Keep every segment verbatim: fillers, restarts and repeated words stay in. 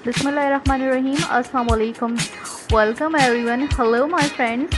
Bismillahirrahmanirrahim. Assalamu alaikum. Welcome everyone. Hello my friends.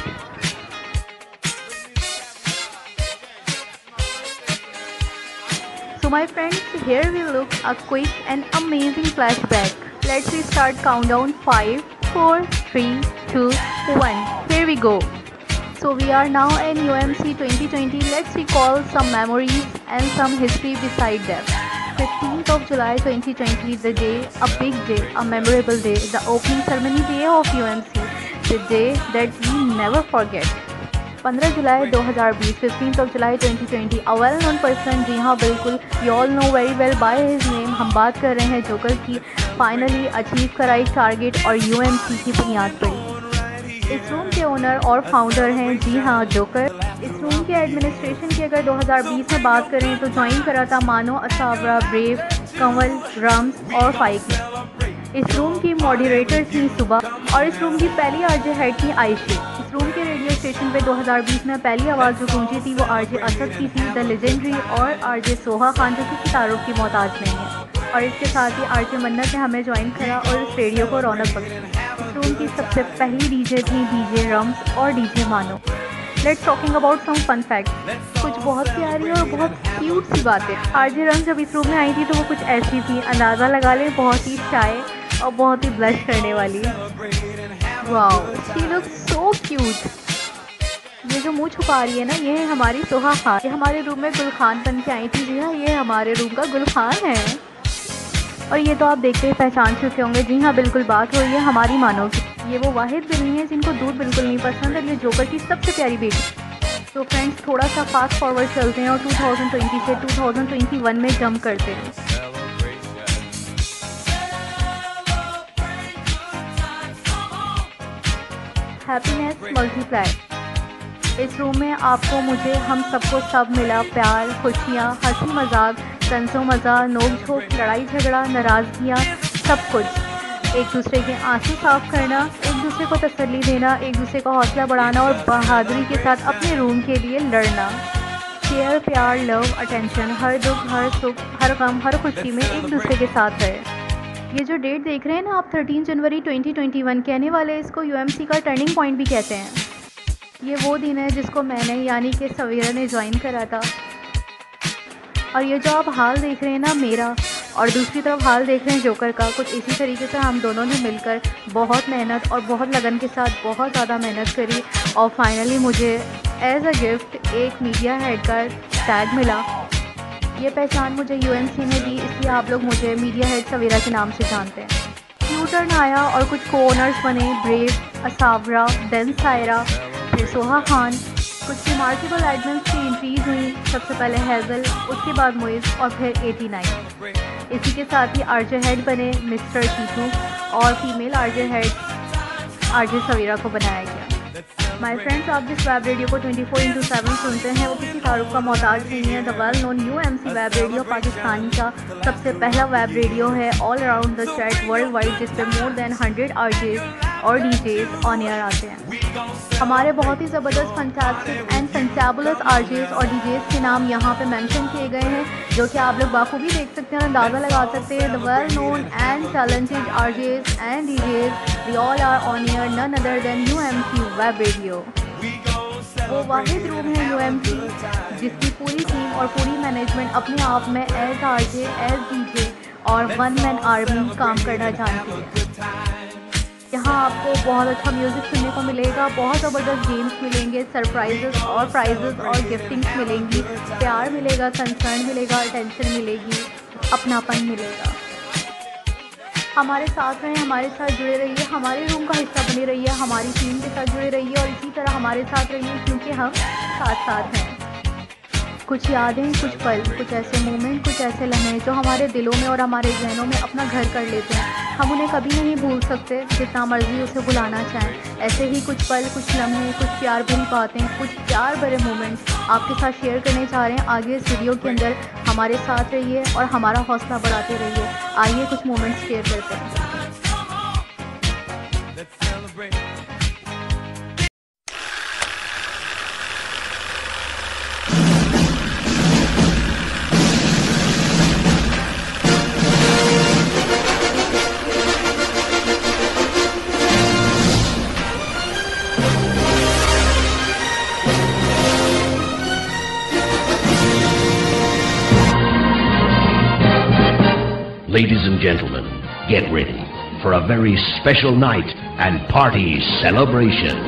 So my friends, here we look a quick and amazing flashback. Let's we start countdown five, four, three, two, one. Here we go. So we are now in U M C twenty twenty. Let's recall some memories and some history beside them. fifteenth of July twenty twenty, the day, a big day, a memorable day, the opening ceremony day of U M C, the day that we never forget. पंद्रह जुलाई दो हज़ार बीस, fifteenth of July twenty twenty, a well known person, जी हाँ बिल्कुल, you all know very well by his name, हम बात कर रहे हैं जोकर की, फाइनली अचीव कराई टारगेट और U M C की बुनियाद पड़ी। इस रूम के ओनर और फाउंडर हैं जी हाँ जोकर। इस रूम के एडमिनिस्ट्रेशन की अगर दो हज़ार बीस में बात करें तो ज्वाइन करा था मानो, असावरा, ब्रेव, कंवल, रम्स और फाइक ने। इस रूम की मॉडरेटर थी सुबह और इस रूम की पहली आरजे हेड थी आयशे। इस रूम के रेडियो स्टेशन पे दो हज़ार बीस में पहली आवाज़ जो गूंजी थी वो आरजे असद की थी, द लेजेंडरी, और आरजे सोहा खान जो कि तारुफ की मोहताज नहीं है। और इसके साथ ही आरजे मन्नत ने हमें ज्वाइन करा और इस रेडियो को रौनक बख्शी। इस रूम की सबसे पहली डीजे थी डीजे रम्स और डीजे मानो। Let's talking about some fun fact. कुछ बहुत प्यारी और बहुत क्यूट सी बातें। आरजे रम्स जब इस रूम में आई थी तो वो कुछ ऐसी थी, अंदाज़ा लगा ले, बहुत ही शाय और बहुत ही ब्लश करने वाली। Wow, she looks so cute. ये जो मुंह छुपा रही है ना, ये है हमारी सोहा खान। ये हमारे रूम में गुलखान बन के आई थी। जी हाँ, ये हमारे रूम का गुलखान है। और ये तो आप देखते ही पहचान चुके होंगे। जी हाँ बिल्कुल, बात हो रही है हमारी मानो की। ये वो वाहिद बिल्ली है जिनको दूध बिल्कुल नहीं पसंद है। ये जोकर की सबसे प्यारी बेटी। तो फ्रेंड्स, थोड़ा सा फास्ट फॉरवर्ड चलते हैं और टू थाउज़ेंड ट्वेंटी से टू थाउज़ेंड ट्वेंटी वन में जंप करते हैं। Happiness multiply. इस रूम में आपको, मुझे, हम सबको सब मिला, प्यार, खुशियाँ, हंसी मजाक, तंजो मज़ा, नोक झोंक, लड़ाई झगड़ा, नाराज़गियाँ, सब कुछ। एक दूसरे के आंसू साफ करना, एक दूसरे को तसल्ली देना, एक दूसरे का हौसला बढ़ाना और बहादुरी के साथ अपने रूम के लिए लड़ना। केयर, प्यार, लव, अटेंशन, हर दुख, हर सुख, हर गम, हर खुशी में एक दूसरे के साथ रहे। ये जो डेट देख रहे हैं ना आप, तेरह जनवरी ट्वेंटी ट्वेंटी वन, कहने वाले इसको यूएमसी का टर्निंग पॉइंट भी कहते हैं। ये वो दिन है जिसको मैंने यानी कि सवेरा ने ज्वाइन करा था। और ये जो आप हाल देख रहे हैं ना मेरा, और दूसरी तरफ हाल देख रहे हैं जोकर का, कुछ इसी तरीके से हम दोनों ने मिलकर बहुत मेहनत और बहुत लगन के साथ बहुत ज़्यादा मेहनत करी और फाइनली मुझे एज अ गिफ्ट एक मीडिया हेड का टैग मिला। ये पहचान मुझे यूएमसी ने दी, इसलिए आप लोग मुझे मीडिया हेड सवेरा के नाम से जानते हैं। न्यू टर्न आया और कुछ को ओनर्स बने, ब्रेव, असावरा, देन सायरा, फिर सोहा खान। कुछ रिमार्केबल एडमिन्स की एंट्रीज हुई, सबसे पहले हैज़ल, उसके बाद मोइज़ और फिर एटी नाइन। इसी के साथ ही आरजे हेड बने मिस्टर टीटू और female RJ head RJ Savera को बनाया गया। माय फ्रेंड्स, आप जिस वेब रेडियो को ट्वेंटी फोर इंटू सेवन सुनते हैं वो किसी तारुफ का मोहताज नहीं है। The well known UMC web radio Pakistani का सबसे पहला वेब रेडियो है all around the chat world wide, जिस पे मोर देन हंड्रेड आरजेस और डीजेस ऑन एयर आते हैं। हमारे बहुत ही ज़बरदस्त, फंटास्टिक एंड फंटेबुलस आरजेस और डीजेस के नाम यहाँ पे मेंशन किए गए हैं, जो कि आप लोग बाखूबी देख सकते हैं, अंदाज़ा लगा सकते हैं। The well known and talented RJs and DJs, we all are on air, none other than UMC web radio. वो वाहिद रूम है यूएमसी जिसकी पूरी टीम और पूरी मैनेजमेंट अपने आप में एज आरजे, एज डीजे और वन मैन आर्मी काम करना जानती है। यहाँ आपको बहुत अच्छा म्यूज़िक सुनने को मिलेगा, बहुत ज़बरदस्त गेम्स मिलेंगे, सरप्राइजेस और प्राइजेस और गिफ्टिंग्स मिलेंगी, प्यार मिलेगा, कंसर्न मिलेगा, अटेंशन मिलेगी, अपनापन मिलेगा। हमारे साथ रहें, हमारे साथ जुड़े रहिए, हमारे रूम का हिस्सा बने रहिए, हमारी टीम के साथ जुड़े रहिए और इसी तरह हमारे साथ रहिए, क्योंकि हम साथ साथ हैं। कुछ यादें, कुछ पल, कुछ ऐसे मोमेंट, कुछ ऐसे लम्हे जो हमारे दिलों में और हमारे जहनों में अपना घर कर लेते हैं। हम उन्हें कभी नहीं भूल सकते, जितना मर्जी उसे भुलाना चाहें। ऐसे ही कुछ पल, कुछ लम्हे, कुछ प्यार भरी बातें, कुछ प्यार भरे मोमेंट्स आपके साथ शेयर करने चाह रहे हैं। आगे इस वीडियो के अंदर हमारे साथ रहिए और हमारा हौसला बढ़ाते रहिए। आइए कुछ मोमेंट्स शेयर करते हैं। Ladies and gentlemen, get ready for a very special night and party celebration.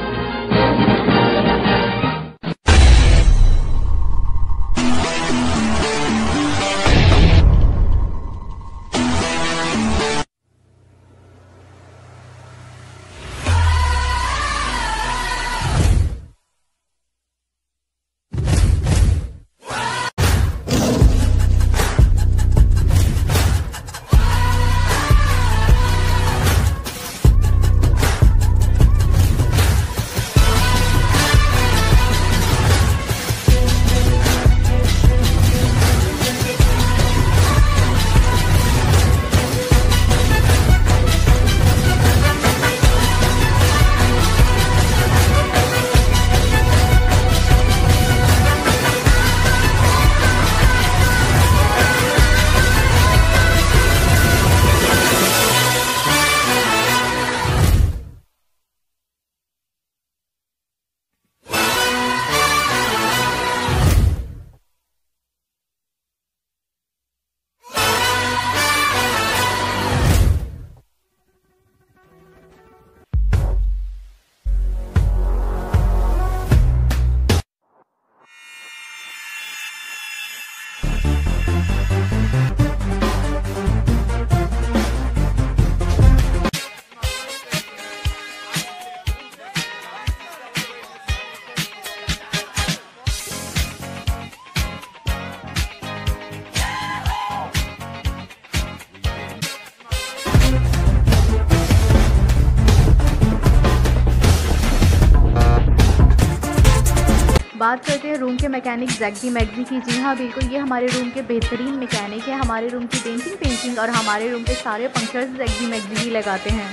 बात करते हैं रूम के मैकेनिक जैकडी मैगजी की। जी हाँ बिल्कुल, ये हमारे रूम के बेहतरीन मैकेनिक है। हमारे रूम की पेंटिंग पेंटिंग और हमारे रूम के सारे पंक्चर्स जैकडी मैगजी ही लगाते हैं।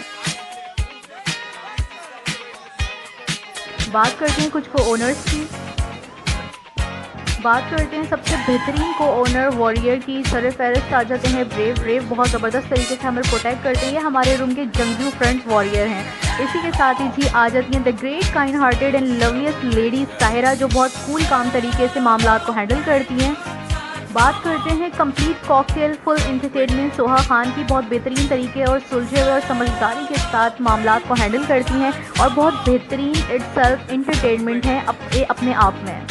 बात करते हैं कुछ को ओनर्स की। बात करते हैं सबसे बेहतरीन को ओनर वॉरियर की। सर फेरिस्ट आ जाते हैं ब्रेव। ब्रेव बहुत ज़बरदस्त तरीके से हमें प्रोटेक्ट करते हैं। ये हमारे रूम के जंगजू फ्रंट वॉरियर हैं। इसी के साथ ही जी आ जाती हैं the great kind hearted and loveliest lady Sahira, जो बहुत कूल काम तरीके से मामला को हैंडल करती हैं। बात करते हैं complete cocktail full entertainment Soha Khan की। बहुत बेहतरीन तरीके और सुलझे हुए और समझदारी के साथ मामला को हैंडल करती हैं और बहुत बेहतरीन इटसेल्फ एंटरटेनमेंट है अपने अपने आप में।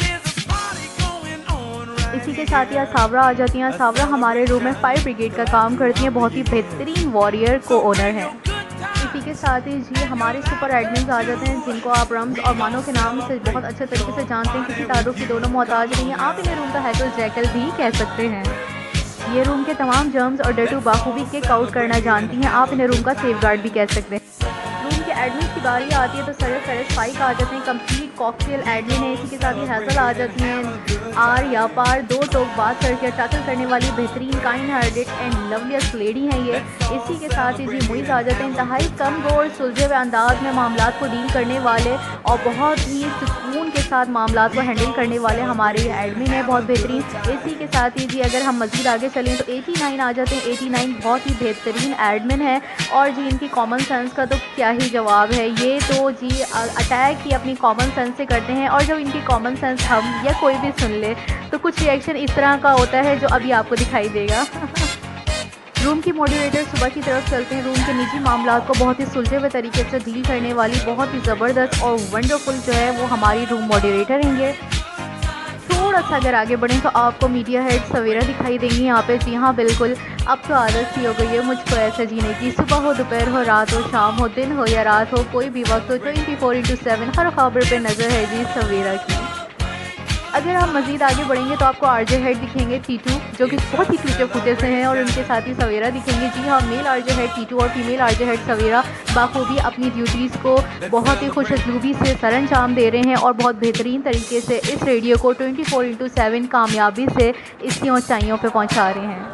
इसी के साथ ही सावरा आ जाती हैं। सावरा हमारे रूम में फायर ब्रिगेड का काम करती हैं। बहुत ही बेहतरीन वॉरियर को ओनर है। इसी के साथ ही जी हमारे सुपर एडमिन्स आ जाते हैं, जिनको आप रम्स और मानो के नाम से बहुत अच्छे तरीके से जानते हैं। किसी तारुफ की दोनों मोहताज नहीं हैं। आप इन्हें रूम का हैकल जैकल भी कह सकते हैं। ये रूम के तमाम जर्म्स और डर्टू बाखूबी किक आउट करना जानती हैं। आप इन्हें रूम का सेफगार्ड भी कह सकते हैं। रूम के एडमिन की बारी आती है तो सर फेरिस फाइक आ जाते हैं। कंप्लीट कॉकटेल एडमिन है। इसी के साथ ही हैसल आ जाती हैं। आर या पार दो टोक बात करके टैकल करने वाली बेहतरीन kind hearted and loveliest lady हैं ये। इसी के साथ ही जी मुइज़ आ जाते हैं। इंतहाई कम गोर सुलझे हुए अंदाज में मामला को डील करने वाले और बहुत ही सुकून के साथ मामला को हैंडल करने वाले हमारे एडमिन है, बहुत बेहतरीन। इसी के साथ ही जी अगर हम मज़ीद आगे चलें तो एटी नाइन आ जाते हैं। एटी नाइन बहुत ही बेहतरीन एडमिन है और जी इनकी कॉमन सेंस का तो क्या ही जवाब है। ये तो जी अटैक ही अपनी कॉमन सेंस से करते हैं और जब इनकी कॉमन सेंस हम या कोई भी सुन ले तो कुछ रिएक्शन इस तरह का होता है जो अभी आपको दिखाई देगा। रूम की मॉडरेटर सुबह की तरफ चलते हैं। रूम के निजी मामलात को बहुत ही सुलझे हुए तरीके से डील करने वाली बहुत ही ज़बरदस्त और वंडरफुल जो है वो हमारी रूम मॉडरेटर रहेंगे। थोड़ा सा अगर आगे बढ़ें तो आपको मीडिया हेड सवेरा दिखाई देंगी यहाँ पे। जी हाँ बिल्कुल, अब तो आदत सी हो गई है मुझको ऐसे जीने की। सुबह हो, दोपहर हो, रात हो, शाम हो, दिन हो या रात हो, कोई भी वक्त हो, ट्वेंटी फोर इंटू सेवन हर खबर पे नज़र है जी सवेरा की। अगर हम मज़ीद आगे बढ़ेंगे तो आपको आरजे हेड दिखेंगे टीटू, जो कि बहुत ही टूटे फूटे से हैं, और उनके साथ ही सवेरा दिखेंगे। जी हाँ, मेल आरजे हेड टीटू और फीमेल आरजे हेड सवेरा बाखूबी अपनी ड्यूटीज़ को बहुत ही खुश असलूबी से सरअंजाम दे रहे हैं और बहुत बेहतरीन तरीके से इस रेडियो को ट्वेंटी फोर इंटू सेवन कामयाबी से इसकी ऊंचाइयों पे पहुंचा रहे हैं।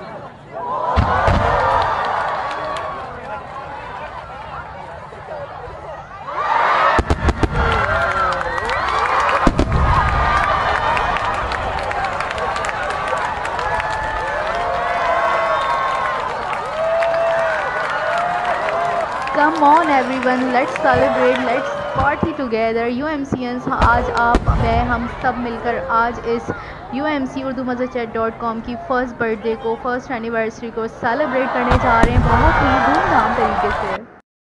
Come on everyone, let's celebrate, let's party together। U M C एंस आज आप मैं हम सब मिलकर आज इस you M C Urdu Maza chat dot com की फ़र्स्ट बर्थडे को, फर्स्ट एनिवर्सरी को सेलिब्रेट करने जा रहे हैं बहुत ही धूमधाम तरीके से।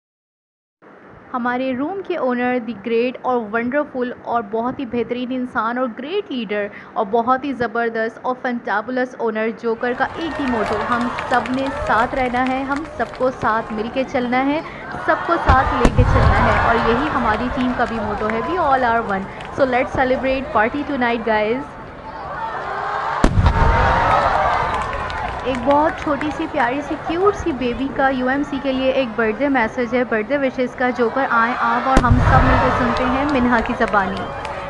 हमारे रूम के ओनर द ग्रेट और वंडरफुल और बहुत ही बेहतरीन इंसान और ग्रेट लीडर और बहुत ही ज़बरदस्त और फंटाबुलस ओनर जोकर का एक ही मोटो, हम सब ने साथ रहना है, हम सबको साथ मिल के चलना है, सबको साथ लेके चलना है और यही हमारी टीम का भी मोटो है, we all are one. So let's celebrate party tonight guys. एक बहुत छोटी सी प्यारी सी क्यूट सी बेबी का यूएमसी के लिए एक बर्थडे मैसेज है, बर्थडे विशेस का, जोकर आए आप और हम सब मिलकर सुनते हैं मिन्हा की ज़बानी।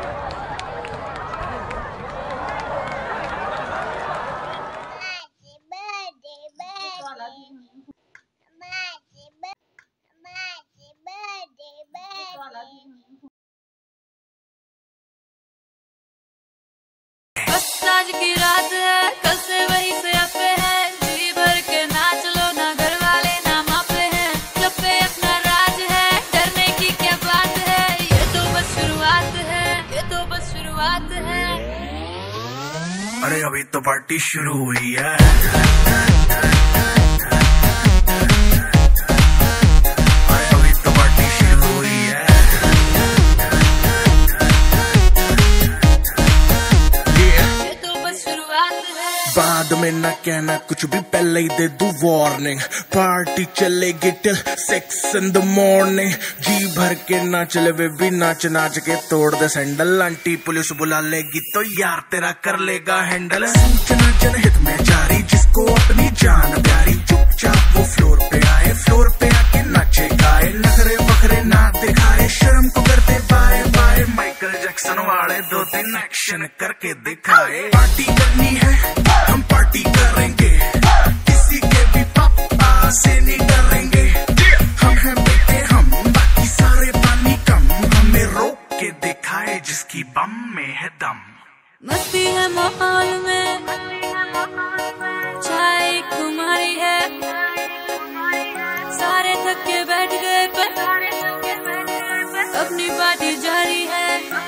आज की रात है, कल से वही से अपे है, जी भर के नाच लो ना घर वाले ना मापे हैं, क्लब पे अपना राज है, डरने की क्या बात है, ये तो बस शुरुआत है, ये तो बस शुरुआत है। अरे अभी तो पार्टी शुरू हुई है। बाद में ना कहना कुछ भी, पहले ही दे दूं वार्निंग, पार्टी चलेगी till six in the morning, जी भर के ना चले वे भी नाच नाच के तोड़ दे सैंडल, आंटी पुलिस बुला लेगी तो यार तेरा कर लेगा हैंडल। सूचना जनहित में जारी, जिसको अपनी जान प्यारी, चुपचाप वो फ्लोर पे आए, फ्लोर पे आके नाचे गाए, नखरे बखरे ना दिखाए, शर्म को करते बाय बाय, माइकल जैक्सन वाले दो तीन एक्शन करके दिखाए। पार्टी करनी है हम पार्टी करेंगे, किसी के भी पापा से नहीं डरेंगे, हम हैं बेटे हम, बाकी सारे पानी कम, हमें रोक के दिखाए जिसकी बम में है दम। मस्ती है माहौल में, चाय कुमारी है, सारे थक के बैठ गए पर अपनी पार्टी जारी है।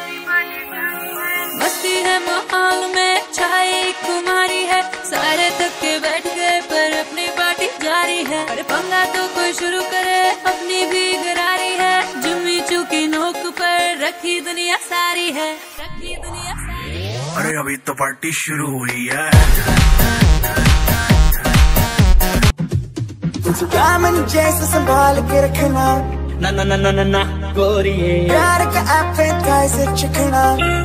मस्ती है माहौल में, चाय कुमारी है, सारे थक के बैठ गए पर अपनी पार्टी जारी है। अरे पंगा तो कोई शुरू करे, अपनी भी गरारी है, जुम्मी चूकी नोक पर रखी दुनिया सारी है, रखी दुनिया सारी है। अरे अभी तो पार्टी शुरू हुई है। दामन जैसे संभाल के रखना, ना ना ना ना ना ना गोरिये, प्यार का एपेटाइजर चखना,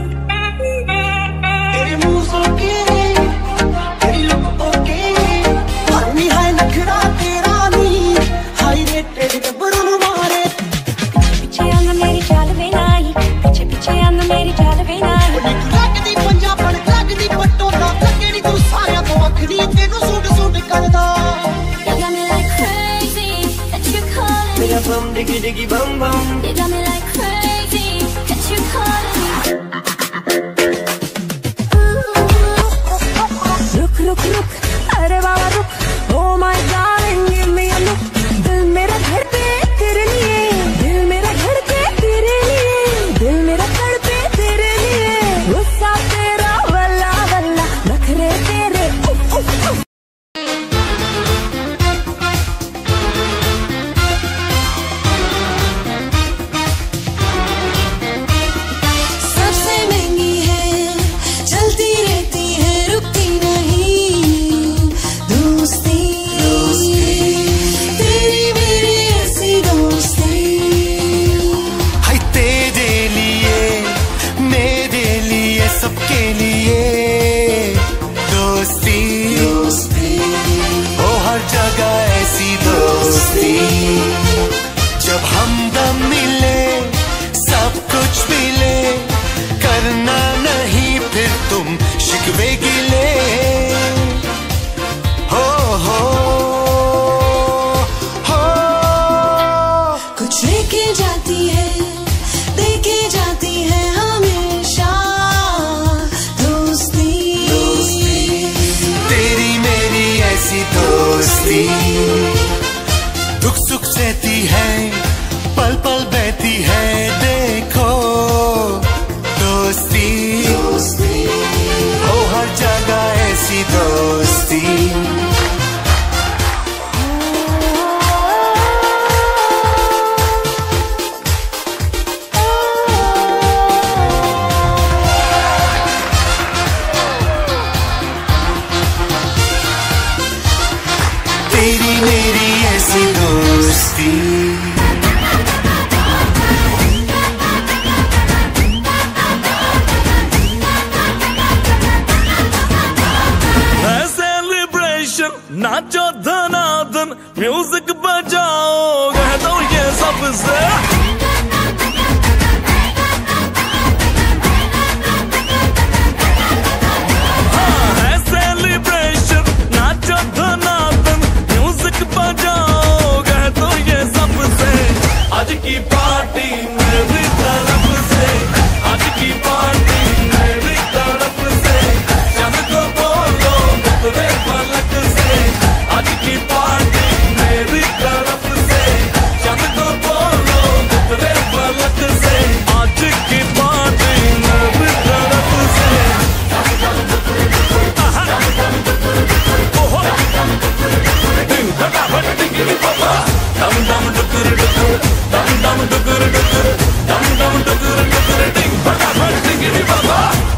तेरे मूव्स ओके, तेरी लुक ओके, हनी हाय नखरा तेरा नी, हाई रेटेड गब्बरू नु मारे, पीछे आना मेरी चाल वे नाई, पीछे पीछे आना मेरी चाल वे नाई, लगदी पंजाबण लगदी पटोला, लगदी तू सारियां तो अखरी, तेनू सूट सूट करदा। You got me like crazy, that you calling me, मेरा बम डिगी डिगी बम बम, you got me like crazy, that you calling me। रुक रुक रुक, अरे बाबा रुक, oh my darling, give me a look, दिल मेरा धड़के तेरे लिए, दिल मेरा धड़के तेरे लिए, दिल मेरा धड़के तेरे लिए, गुस्सा तेरा वल्ला वल्ला, नखरे तेरे उफ उफ उफ। सबसे महंगी है, चलती रहती है, रुकती नहीं, दोस्ती तेरी मेरी ऐसी दोस्ती। हाय तेरे लिए मेरे लिए सबके लिए दोस्ती, दोस्ती ओ हर जगह ऐसी दोस्ती, जब हमदम मिले सब कुछ मिले, करना नहीं फिर तुम शिकवे गिले, हो हो हो। कुछ लेके जाती है, देके जाती है हमेशा दोस्ती, तेरी मेरी ऐसी दोस्ती, दुख सुख सहती है, पल पल बहती है, देखो दोस्ती, दोस्ती ओ हर तेरी मेरी ऐसी दोस्ती। नाचो धनाधन म्यूजिक बजाओ कह दो ये सबसे। हाँ है सेलिब्रेशन नाचो धनाधन म्यूजिक बजाओ कह दो ये सबसे। आज की पार्टी मेरी तरफ से, आज की पार्टी मेरी तरफ से। जब को बोलो तेरे पलक से, आज की पार्टी मेरी तरफ से। जब को बोलो तेरे पलक से, आज की पार्टी मेरी तरफ से। ओहो दिन फटाफट टिकरी बाबा, दम दम डुकर डुकर, दम दम डुकर डुकर, दम दम डुकर डुकर, दिन फटाफट टिकरी बाबा।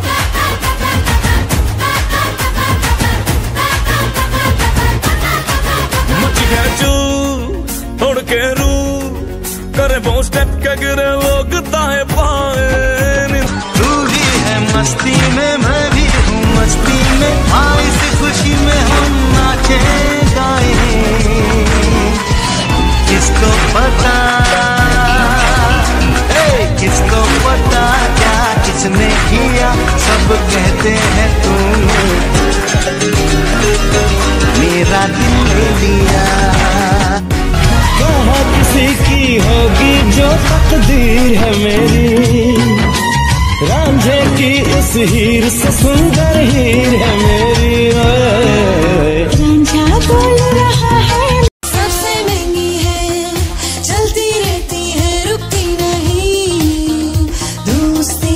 तोड़ के रू करे वो स्टेप के गिरे लोग दाएं बाएं। तू भी है मस्ती में मैं भी हूँ मस्ती में, हाँ इस खुशी में हम नाचे गाए। किसको पता ए, किसको पता क्या किसने किया, सब कहते हैं तूने मेरा दिल ले लिया। कहाँ किसी की होगी जो तकदीर है मेरी, रांझे की इस हीर से सुंदर हीर है मेरी। रांझा बोल रहा है सबसे महंगी है, चलती रहती है रुकती नहीं दोस्ती,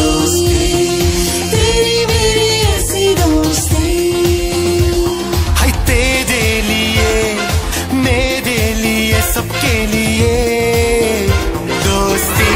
तेरी मेरी ऐसी दोस्ती। हाय तेरे लिए मेरे लिए सबके लिए दोस्ती।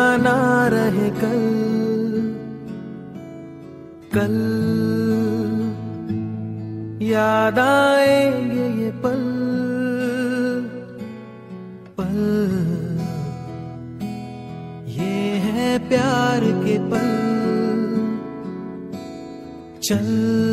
ना रहे कल, कल याद आएंगे ये पल, पल ये है प्यार के पल। चल